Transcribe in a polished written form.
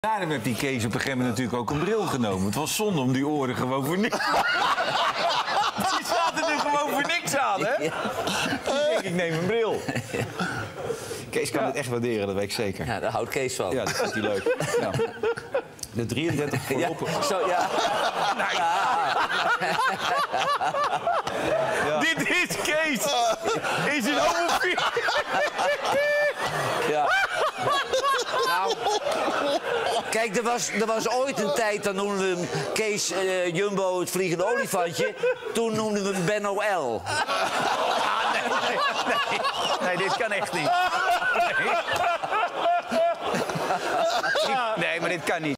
Daarom heeft die Kees op een gegeven moment natuurlijk ook een bril genomen. Het was zonde om die oren gewoon voor niks. Die zaten er gewoon voor niks aan, hè? Ik denk, ik neem een bril. Kees kan het echt waarderen, dat weet ik zeker. Ja, daar houdt Kees van. Ja, dat vindt hij leuk. Ja. De 33 voorlopig. Ja, zo, ja. Ja. Dit is Kees! Is een homofiel! Ja. Nou, kijk, er was ooit een tijd, dan noemden we hem Kees Jumbo het vliegende olifantje. Toen noemden we hem Benno L. Nee, dit kan echt niet. Nee, maar dit kan niet.